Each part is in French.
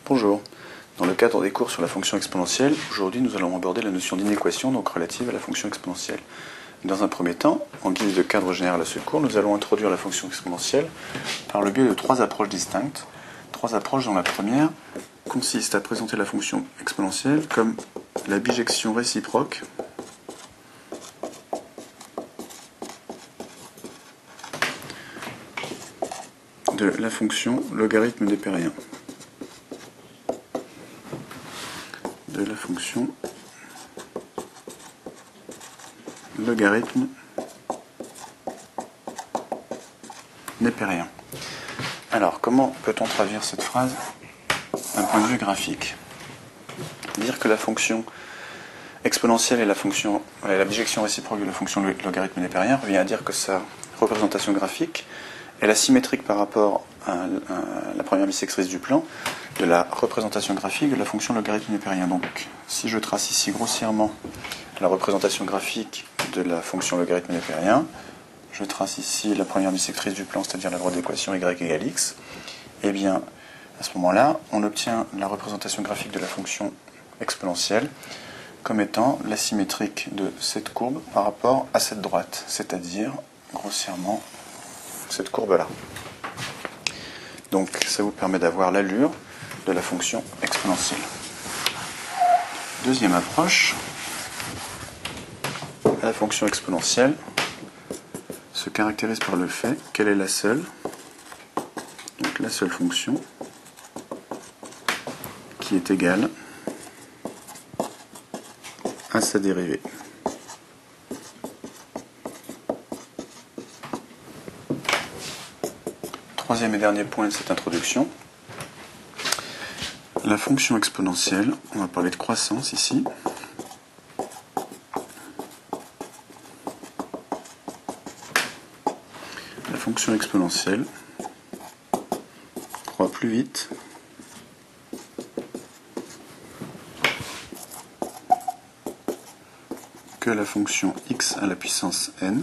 Bonjour. Dans le cadre des cours sur la fonction exponentielle, aujourd'hui nous allons aborder la notion d'inéquation, donc relative à la fonction exponentielle. Dans un premier temps, en guise de cadre général à ce cours, nous allons introduire la fonction exponentielle par le biais de trois approches distinctes. Trois approches dont la première consiste à présenter la fonction exponentielle comme la bijection réciproque de la fonction logarithme népérien. De la fonction logarithme népérien. Alors, comment peut-on traduire cette phrase d'un point de vue graphique? Dire que la fonction exponentielle est la bijection réciproque de la fonction logarithme népérien revient à dire que sa représentation graphique est asymétrique par rapport à la première bissectrice du plan de la représentation graphique de la fonction logarithme népérien. Donc, si je trace ici grossièrement la représentation graphique de la fonction logarithme népérien, je trace ici la première bissectrice du plan, c'est-à-dire la droite d'équation y égale x, et bien, à ce moment-là, on obtient la représentation graphique de la fonction exponentielle comme étant l'asymétrique de cette courbe par rapport à cette droite, c'est-à-dire, grossièrement, cette courbe-là. Donc, ça vous permet d'avoir l'allure de la fonction exponentielle. Deuxième approche, la fonction exponentielle se caractérise par le fait qu'elle est la seule fonction qui est égale à sa dérivée. Troisième et dernier point de cette introduction, la fonction exponentielle, on va parler de croissance ici. La fonction exponentielle croît plus vite que la fonction x à la puissance n,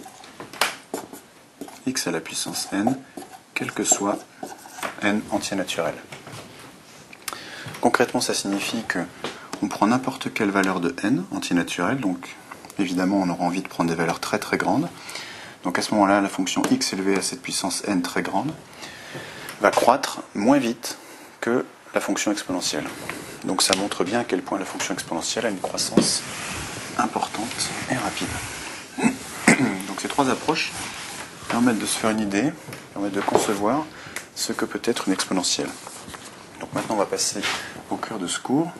quel que soit n entier naturel. Concrètement, ça signifie que on prend n'importe quelle valeur de n entier naturel, donc évidemment on aura envie de prendre des valeurs très très grandes. Donc à ce moment-là, la fonction x élevée à cette puissance n très grande va croître moins vite que la fonction exponentielle. Donc ça montre bien à quel point la fonction exponentielle a une croissance importante et rapide. Donc ces trois approches permettent de se faire une idée, permettent de concevoir ce que peut être une exponentielle. Donc maintenant on va passer au cœur de ce cours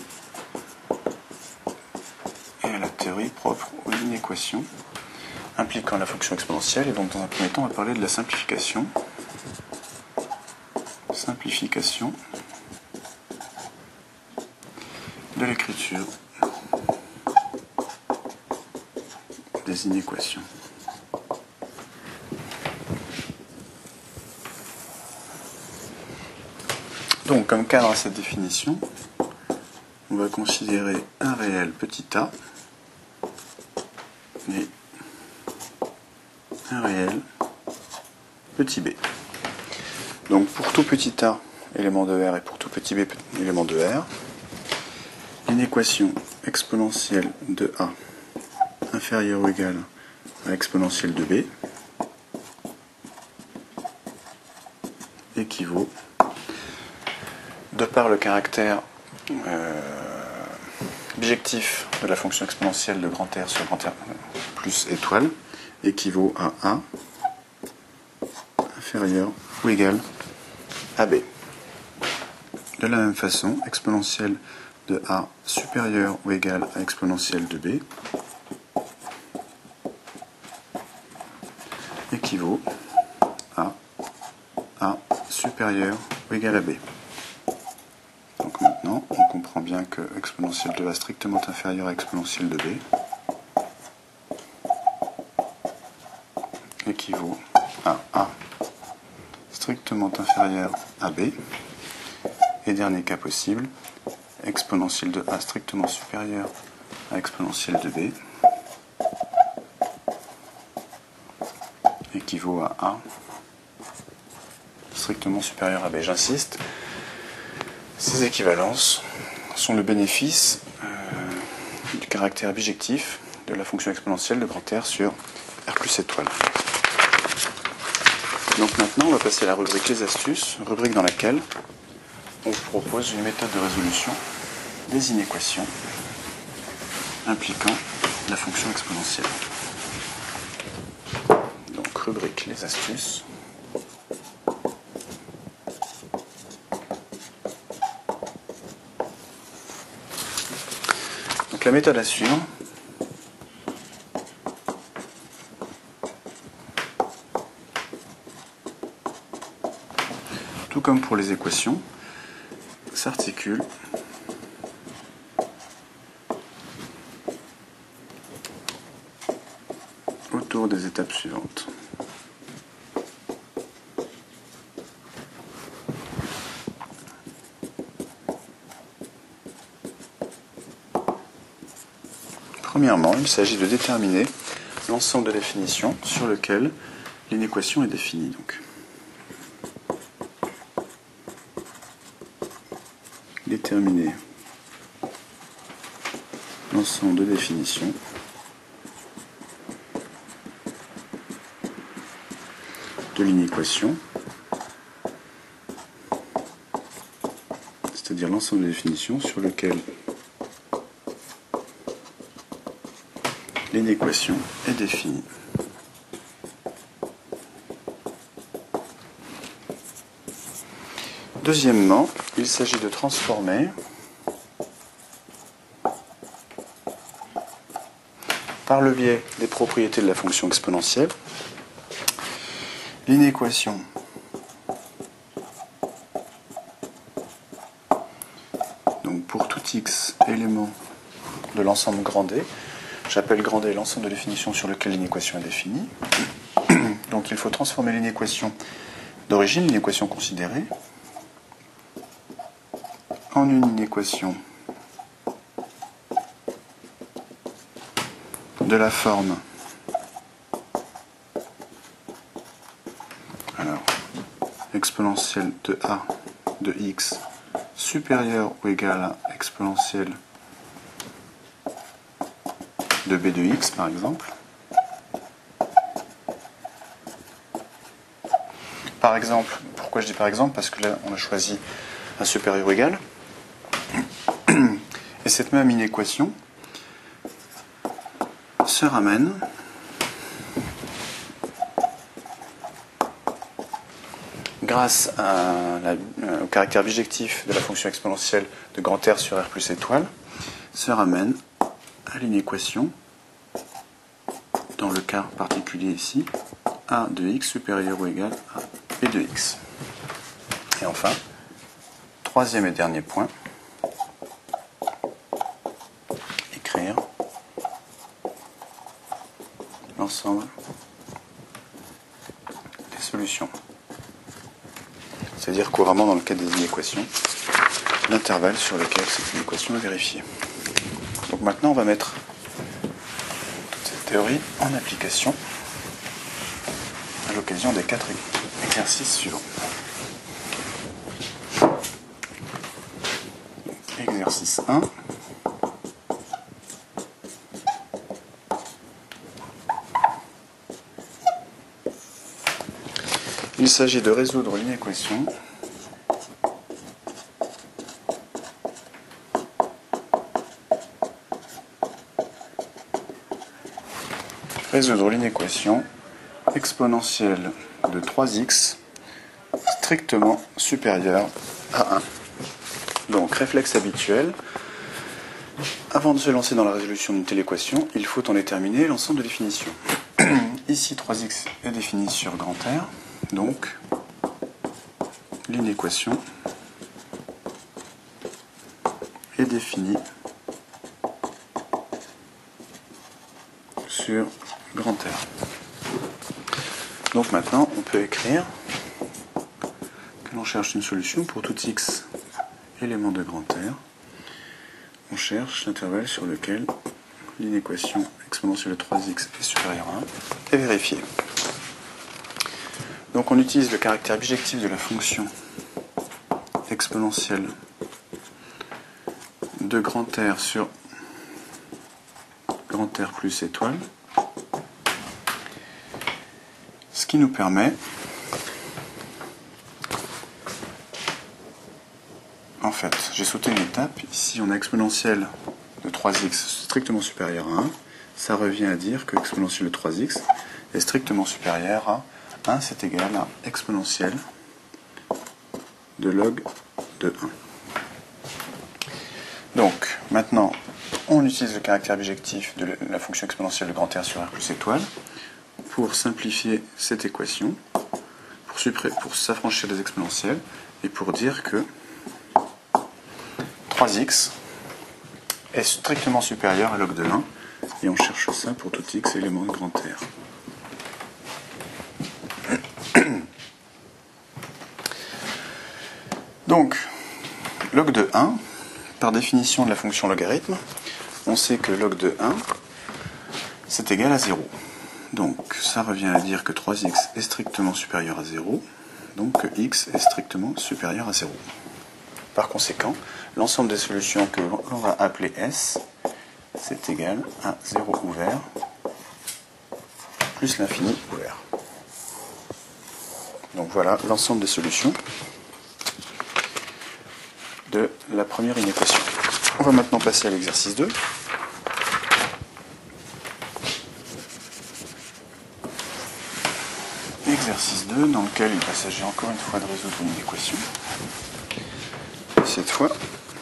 et à la théorie propre aux inéquations impliquant la fonction exponentielle. Et donc dans un premier temps on va parler de la simplification de l'écriture des inéquations. Donc, comme cadre à cette définition, on va considérer un réel petit a et un réel petit b. Donc, pour tout petit a, élément de R, et pour tout petit b, élément de R, l'inéquation exponentielle de a inférieure ou égale à l'exponentielle de b équivaut, de par le caractère bijectif de la fonction exponentielle de grand R sur grand R plus étoile, équivaut à A inférieur ou égal à B. De la même façon, exponentielle de A supérieure ou égale à exponentielle de B équivaut à A supérieur ou égal à B. Donc maintenant, on comprend bien que exponentielle de A strictement inférieure à exponentielle de B équivaut à A strictement inférieur à B. Et dernier cas possible, exponentielle de A strictement supérieure à exponentielle de B équivaut à A strictement supérieur à B. J'insiste, Ces équivalences sont le bénéfice du caractère bijectif de la fonction exponentielle de grand R sur R plus étoile. Donc maintenant, on va passer à la rubrique Les astuces, rubrique dans laquelle on vous propose une méthode de résolution des inéquations impliquant la fonction exponentielle. Donc, rubrique Les astuces. Donc, la méthode à suivre. Tout comme pour les équations, s'articule autour des étapes suivantes. Premièrement, il s'agit de déterminer l'ensemble de définitions sur lequel l'inéquation est définie. Donc, déterminer l'ensemble de définitions de l'inéquation, c'est-à-dire l'ensemble de définitions sur lequel l'inéquation est définie. Deuxièmement, il s'agit de transformer par le biais des propriétés de la fonction exponentielle l'inéquation donc pour tout x élément de l'ensemble grand D. J'appelle grand D l'ensemble de définitions sur lequel l'inéquation est définie. Donc il faut transformer l'inéquation d'origine, l'inéquation considérée, en une inéquation de la forme exponentielle de a de x supérieure ou égale à exponentielle de b de x, par exemple. Par exemple, pourquoi je dis par exemple? Parce que là, on a choisi un supérieur ou égal. Et cette même inéquation se ramène grâce au caractère bijectif de la fonction exponentielle de grand R sur R plus étoile, se ramène à l'inéquation, dans le cas particulier ici, a de x supérieur ou égal à b de x. Et enfin, troisième et dernier point, écrire l'ensemble des solutions. C'est-à-dire couramment dans le cas des inéquations, l'intervalle sur lequel cette inéquation est vérifiée. Donc maintenant on va mettre toute cette théorie en application à l'occasion des 4 exercices suivants. Exercice 1. Il s'agit de résoudre l'inéquation exponentielle de 3x strictement supérieure à 1. Donc, réflexe habituel, avant de se lancer dans la résolution d'une telle équation, il faut en déterminer l'ensemble de définitions. Ici, 3x est défini sur grand R, donc l'inéquation est définie sur grand R. Donc maintenant, on peut écrire que l'on cherche une solution pour tout x élément de grand R. On cherche l'intervalle sur lequel l'inéquation exponentielle de 3x est supérieure à 1 est vérifiée. Donc on utilise le caractère bijectif de la fonction exponentielle de grand R sur grand R plus étoile, ce qui nous permet, en fait, j'ai sauté une étape, ici on a exponentielle de 3x strictement supérieur à 1, ça revient à dire que exponentielle de 3x est strictement supérieur à 1, c'est égal à exponentielle de log de 1. Donc, maintenant, on utilise le caractère bijectif de la fonction exponentielle de grand R sur R plus étoile pour simplifier cette équation, pour s'affranchir des exponentielles et pour dire que 3x est strictement supérieur à log de 1 et on cherche ça pour tout x élément de grand R. Donc, log de 1, par définition de la fonction logarithme, on sait que log de 1, c'est égal à 0. Donc, ça revient à dire que 3x est strictement supérieur à 0, donc que x est strictement supérieur à 0. Par conséquent, l'ensemble des solutions que l'on va appeler S, c'est égal à 0 ouvert plus l'infini ouvert. Donc voilà l'ensemble des solutions de la première inéquation. On va maintenant passer à l'exercice 2. Exercice 2 dans lequel il s'agit encore une fois de résoudre une équation. Cette fois,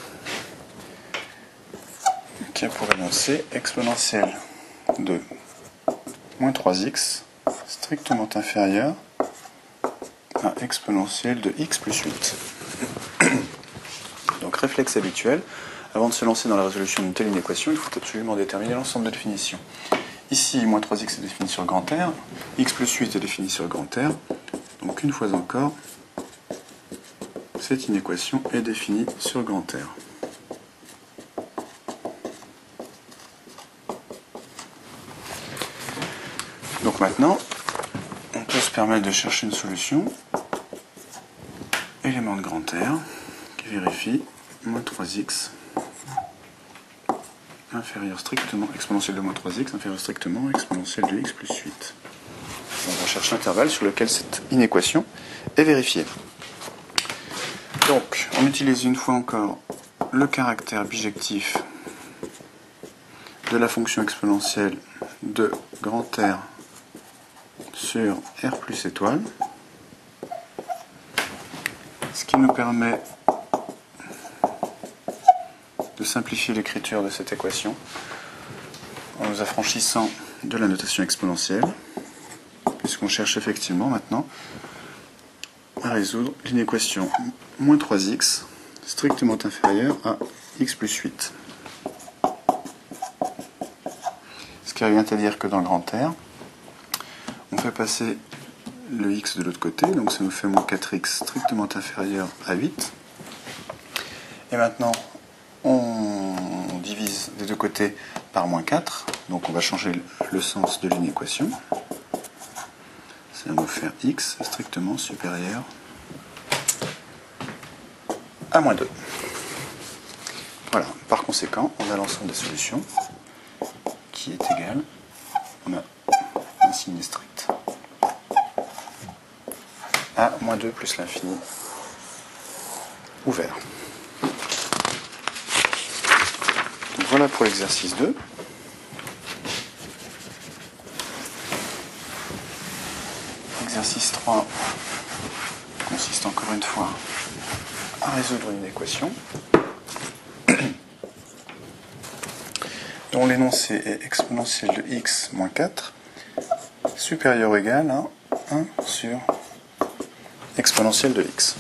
qui a pour énoncé exponentielle de moins 3x strictement inférieur à exponentielle de x plus 8. Donc réflexe habituel, avant de se lancer dans la résolution d'une telle inéquation, il faut absolument déterminer l'ensemble de définitions. Ici, moins 3x est défini sur grand R, x plus 8 est défini sur grand R, donc une fois encore, cette inéquation est définie sur grand R. Donc maintenant, on peut se permettre de chercher une solution, élément de grand R, qui vérifie moins 3x inférieur strictement, exponentielle de moins 3x inférieur strictement à exponentielle de x plus 8. On recherche l'intervalle sur lequel cette inéquation est vérifiée. Donc, on utilise une fois encore le caractère bijectif de la fonction exponentielle de grand R sur R plus étoile, ce qui nous permet de simplifier l'écriture de cette équation en nous affranchissant de la notation exponentielle, puisqu'on cherche effectivement maintenant à résoudre l'inéquation moins 3x strictement inférieure à x plus 8. Ce qui revient à dire que dans le grand R, on fait passer le x de l'autre côté, donc ça nous fait moins 4x strictement inférieur à 8. Et maintenant, on divise des deux côtés par moins 4, donc on va changer le sens de l'inéquation. Ça va nous faire x strictement supérieur à moins 2. Voilà, par conséquent, on a l'ensemble des solutions qui est égal, on a un signe strict, à moins 2 plus l'infini ouvert. Donc voilà pour l'exercice 2. Exercice 3 consiste encore une fois à résoudre une équation dont l'énoncé est exponentielle de x moins 4 supérieur ou égal à 1 sur exponentielle de x.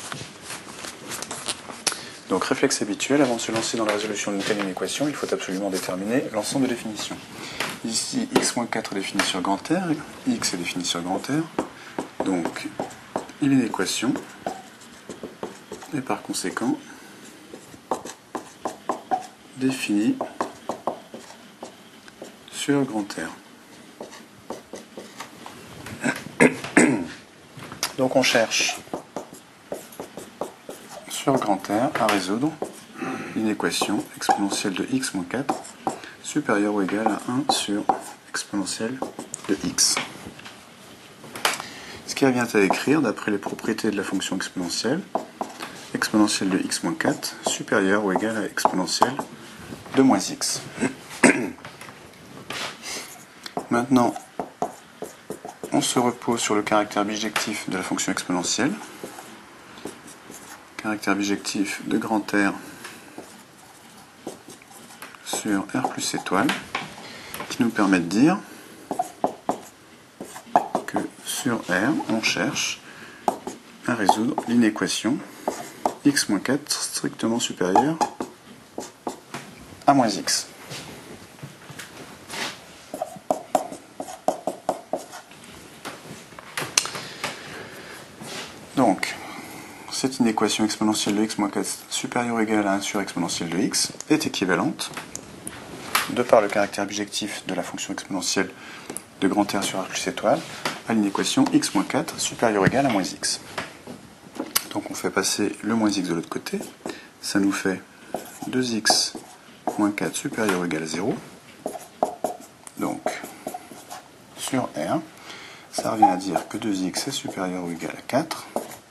Donc réflexe habituel, avant de se lancer dans la résolution d'une telle équation, il faut absolument déterminer l'ensemble de définitions. Ici, x-4 est défini sur grand R, x est défini sur grand R, donc il est une équation, et par conséquent, définie sur grand R. Donc on cherche sur grand R à résoudre une l'inéquation exponentielle de x moins 4 supérieure ou égale à 1 sur exponentielle de x. Ce qui revient à écrire, d'après les propriétés de la fonction exponentielle de x moins 4 supérieure ou égale à exponentielle de moins x. Maintenant, on se repose sur le caractère bijectif de la fonction exponentielle. Caractère bijectif de grand R sur R plus étoile, qui nous permet de dire que sur R, on cherche à résoudre l'inéquation x moins 4 strictement supérieure à moins x. Donc, cette inéquation exponentielle de x moins 4 supérieure ou égale à 1 sur exponentielle de x est équivalente, de par le caractère bijectif de la fonction exponentielle de grand R sur R plus étoile, à l'inéquation x moins 4 supérieure ou égale à moins x. Donc on fait passer le moins x de l'autre côté, ça nous fait 2x moins 4 supérieur ou égal à 0. Donc, sur R, ça revient à dire que 2x est supérieur ou égal à 4,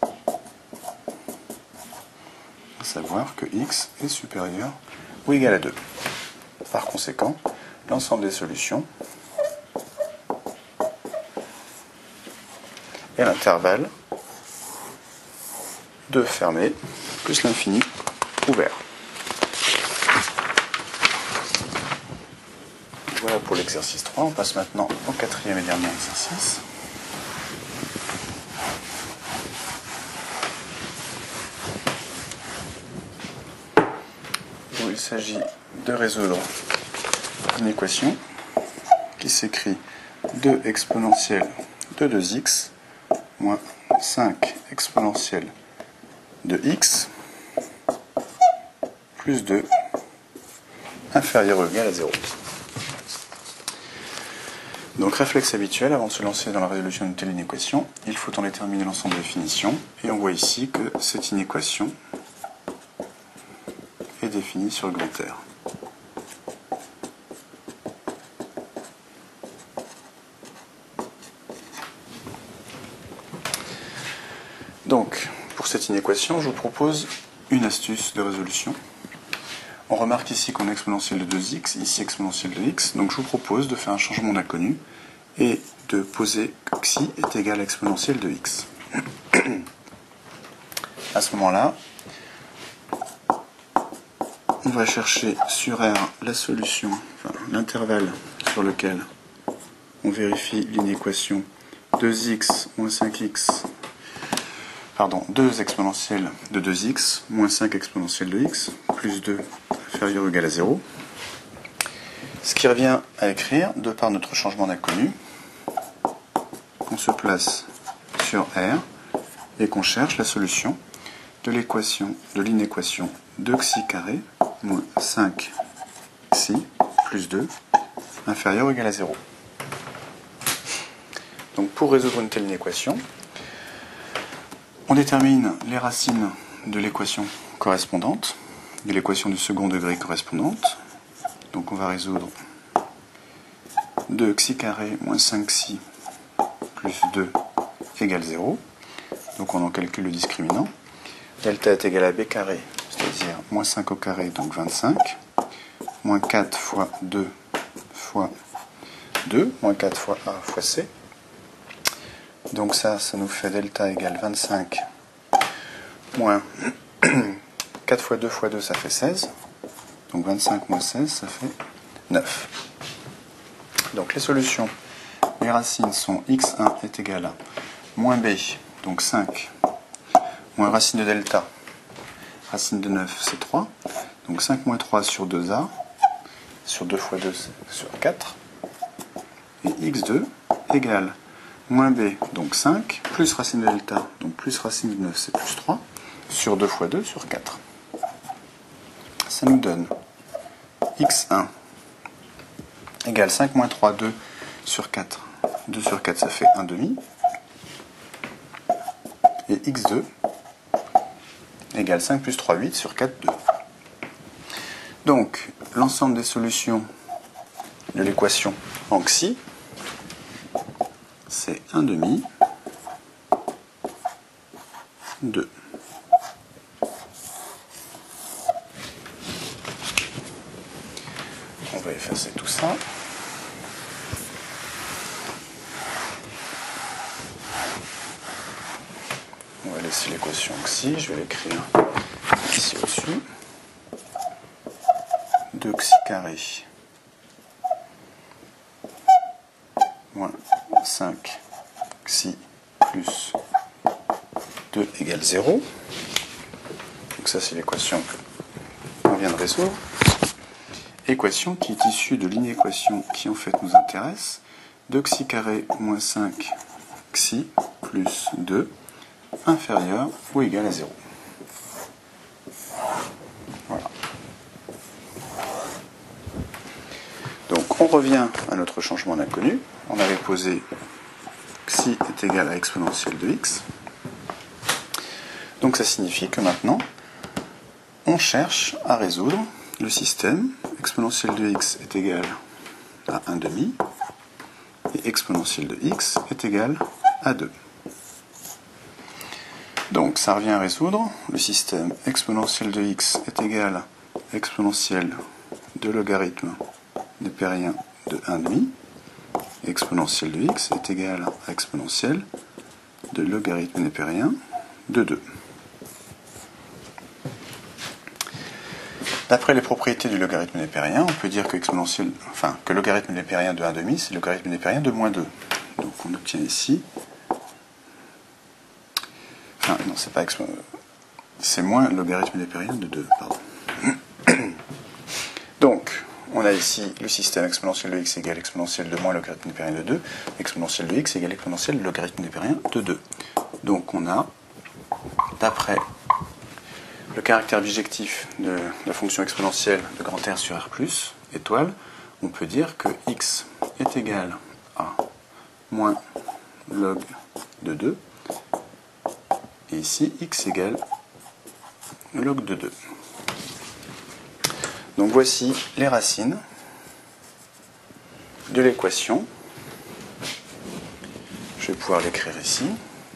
à savoir que x est supérieur ou égal à 2. Par conséquent, l'ensemble des solutions est l'intervalle 2 fermé plus l'infini ouvert. Voilà pour l'exercice 3. On passe maintenant au quatrième et dernier exercice. Où il s'agit de résoudre une équation qui s'écrit 2 exponentielle de 2x moins 5 exponentielle de x plus 2 inférieur ou égal à 0. Donc réflexe habituel, avant de se lancer dans la résolution d'une telle inéquation, il faut en déterminer l'ensemble des définitions, et on voit ici que cette inéquation est définie sur le grand R. Donc, pour cette inéquation, je vous propose une astuce de résolution. On remarque ici qu'on a exponentielle de 2x, ici exponentielle de x, donc je vous propose de faire un changement d'inconnu et de poser que xi est égal à exponentielle de x. À ce moment-là, on va chercher sur R la solution, enfin, l'intervalle sur lequel on vérifie l'inéquation 2x moins 5x, pardon, 2 exponentielle de 2x moins 5 exponentielle de x plus 2 inférieur ou égal à 0. Ce qui revient à écrire, de par notre changement d'inconnu, qu'on se place sur R et qu'on cherche la solution de l'inéquation 2 xi carré moins 5 xi plus 2 inférieur ou égal à 0. Donc pour résoudre une telle inéquation, on détermine les racines de l'équation correspondante, de l'équation du second degré correspondante. Donc on va résoudre 2 xi carré moins 5 xi plus 2 égale 0. Donc on en calcule le discriminant. Delta est égal à b carré, c'est-à-dire moins 5 au carré, donc 25, moins 4 fois 2 fois 2, moins 4 fois a fois c. Donc ça nous fait delta égale 25, moins 4 fois 2 fois 2, ça fait 16. Donc 25 moins 16, ça fait 9. Donc les solutions, les racines sont x1 est égal à moins b, donc 5, moins racine de delta, racine de 9, c'est 3. Donc 5 moins 3 sur 2a, sur 2 fois 2, c'est sur 4. Et x2 égale moins b, donc 5, plus racine de delta, donc plus racine de 9, c'est plus 3, sur 2 fois 2, sur 4. Ça nous donne x1 égale 5 moins 3, 2 sur 4. 2 sur 4, ça fait 1 demi. Et x2 égale 5 plus 3, 8 sur 4, 2. Donc, l'ensemble des solutions de l'équation en xi, c'est 1 demi, 2. On va effacer tout ça. On va laisser l'équation xi, je vais l'écrire ici au-dessus. 2 xi carré moins 5 xi plus 2 égale 0. Donc ça c'est l'équation qu'on vient de résoudre. Équation qui est issue de l'inéquation qui en fait nous intéresse. 2 xi carré moins 5 xi plus 2 inférieur ou égal à 0. Voilà. Donc on revient à notre changement d'inconnu. On avait posé xi est égal à exponentielle de x. Donc ça signifie que maintenant on cherche à résoudre le système exponentielle de x est égal à 1 demi et exponentielle de x est égal à 2. Donc ça revient à résoudre le système exponentielle de x est égal à exponentielle de logarithme népérien de 1 demi et exponentielle de x est égal à exponentielle de logarithme népérien de 2. D'après les propriétés du logarithme népérien, on peut dire que que logarithme népérien de 1 demi, c'est le logarithme népérien de moins 2. Donc on obtient ici. Enfin, non, c'est pas c'est moins logarithme népérien de 2, pardon. Donc, on a ici le système exponentielle de x égale exponentielle de moins logarithme népérien de 2, exponentielle de x égale exponentielle de logarithme népérien de 2. Donc on a, d'après le caractère bijectif de la fonction exponentielle de grand R sur R+, étoile, on peut dire que x est égal à moins log de 2, et ici x égale log de 2. Donc voici les racines de l'équation. Je vais pouvoir l'écrire ici.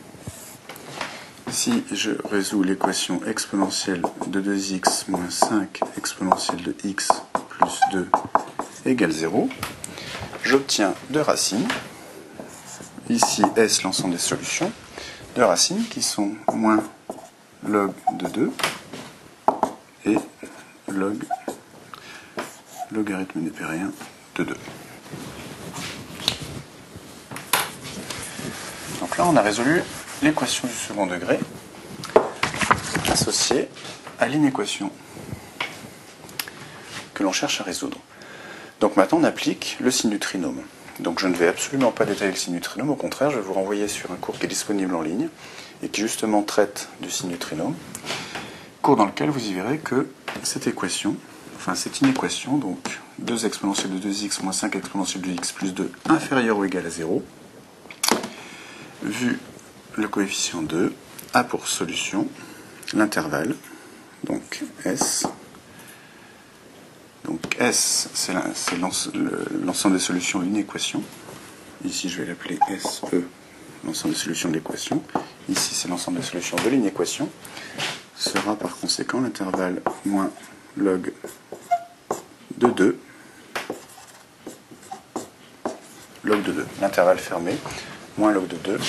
Si je résous l'équation exponentielle de 2x moins 5 exponentielle de x plus 2 égale 0, j'obtiens deux racines. Ici, S, l'ensemble des solutions. Deux racines qui sont moins log de 2 et logarithme népérien de 2. Donc là, on a résolu l'équation du second degré associée à l'inéquation que l'on cherche à résoudre. Donc maintenant, on applique le signe du trinôme. Donc je ne vais absolument pas détailler le signe du trinôme, au contraire, je vais vous renvoyer sur un cours qui est disponible en ligne et qui justement traite du signe du trinôme, cours dans lequel vous y verrez que cette équation, enfin cette inéquation, donc 2 exponentielle de 2x moins 5 exponentielle de x plus 2 inférieur ou égal à 0, vu le coefficient 2, a pour solution l'intervalle, donc S. Donc S, c'est l'ensemble des solutions de l'inéquation. Ici, je vais l'appeler SE, l'ensemble des solutions de l'équation. Ici, c'est l'ensemble des solutions de l'inéquation. Sera par conséquent l'intervalle moins log de 2. Log de 2, l'intervalle fermé, moins log de 2.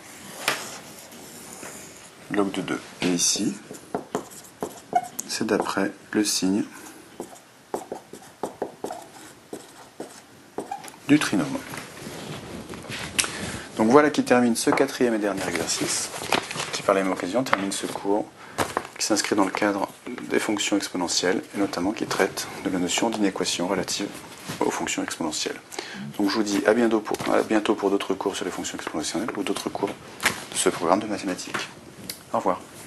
Log de 2. Et ici, c'est d'après le signe du trinôme. Donc voilà qui termine ce quatrième et dernier exercice, qui par la même occasion termine ce cours qui s'inscrit dans le cadre des fonctions exponentielles, et notamment qui traite de la notion d'inéquation relative aux fonctions exponentielles. Donc je vous dis à bientôt pour d'autres cours sur les fonctions exponentielles ou d'autres cours de ce programme de mathématiques. Au revoir.